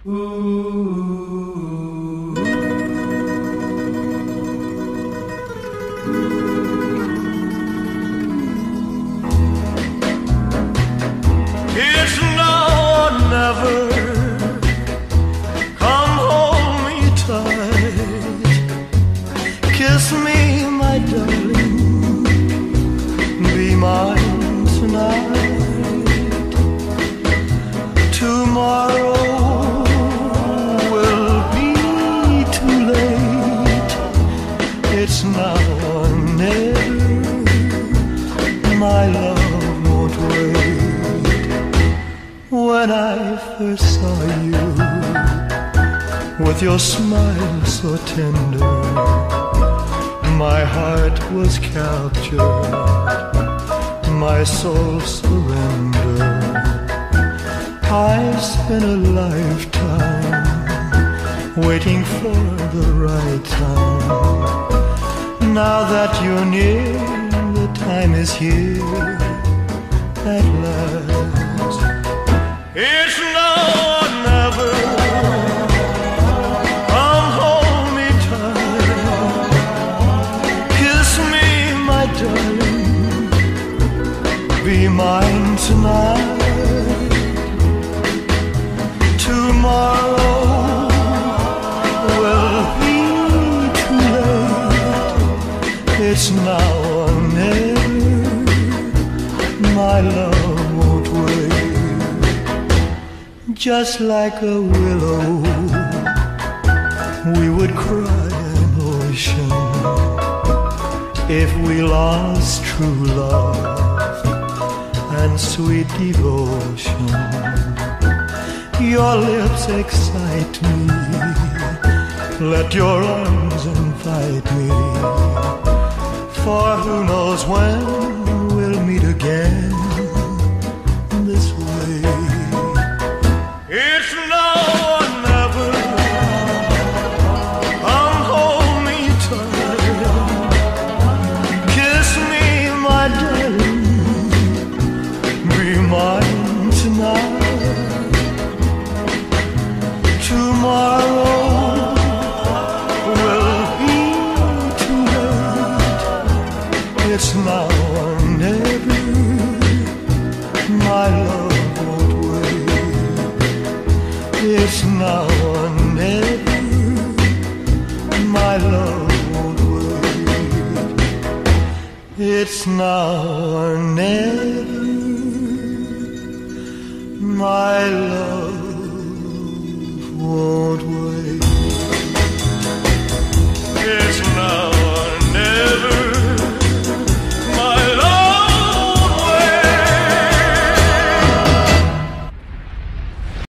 It's now or never. Come hold me tight. Kiss me, my darling. Be mine tonight. Tomorrow will be too late. It's now or never. My love won't wait. When I first saw you, with your smile so tender, my heart was captured, my soul surrendered. I spent a lifetime waiting for the right time. Now that you're near, the time is here at last. It's now or never. Come hold me tight. Kiss me, my darling. Be mine tonight. Tomorrow will be too late. It's now or never. My love won't wait. Just like a willow, we would cry an ocean if we lost true love and sweet devotion. Your lips excite me. Let your arms invite me. For who knows when we'll meet again this way. It's now or never. Come hold me tight. Kiss me, my darling. Be mine tonight. Tomorrow will be too late. It's now or never. My love won't wait. It's now or never. My love won't wait. It's now or never. My love